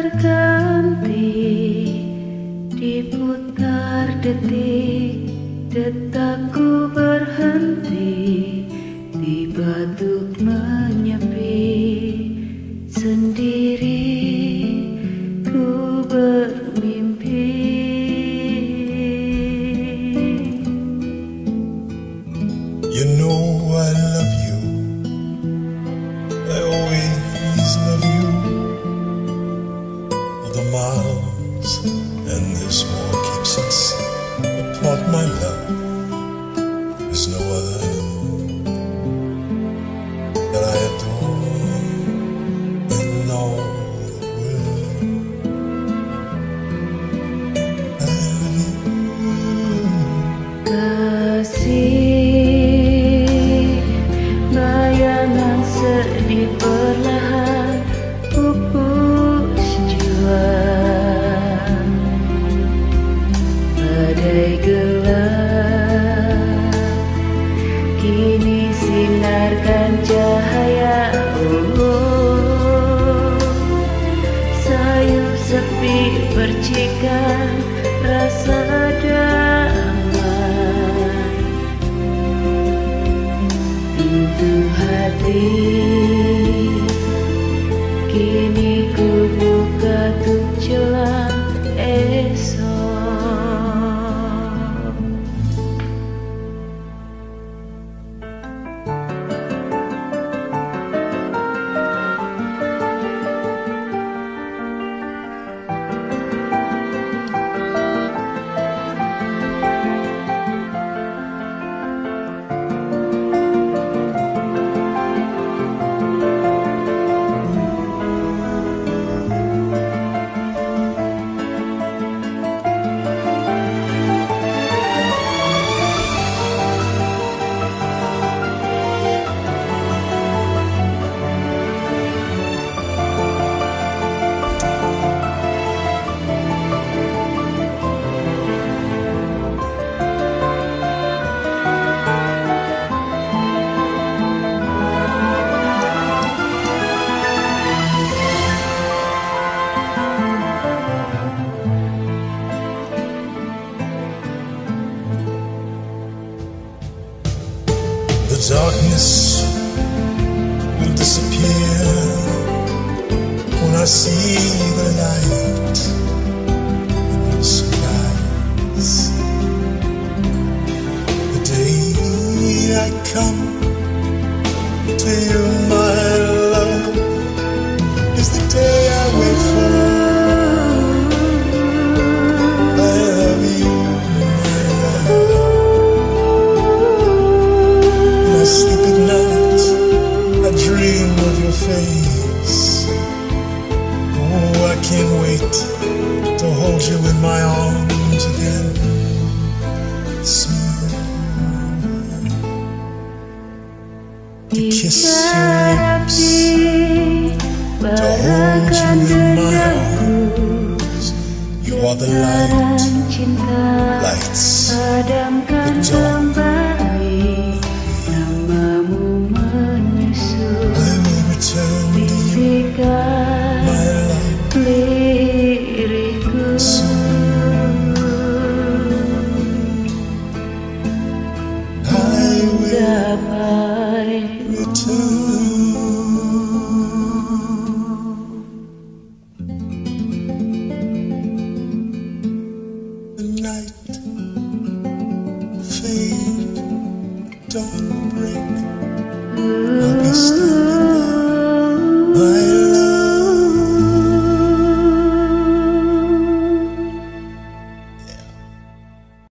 berganti, diputar detik, detakku berhenti, tiba tuk menyepi, sendiri ku bermimpi. You know I love you, I always love you. All the miles and this war keeps us apart, my love. There's no other that I adore in all the world. I love you. Kasih, bayangan sedih perlahan pupus jua. Badai gelap kini sinarkan cahaya. Sayup sepi percikan rasa damai. Pintu hati kini ku buka tuk jelang esok. The darkness will disappear when I see the light in your skies. The day I come to you, my love, is the day I wait for. I love you, my love. When I sleep at night, I dream of your face. Oh, I can't wait to hold you in my arms again. Smooth. To kiss your lips, to hold you in my arms. You are the light, lights the dark. I will return to you, my love, soon. I will return. The night fade, dawn break.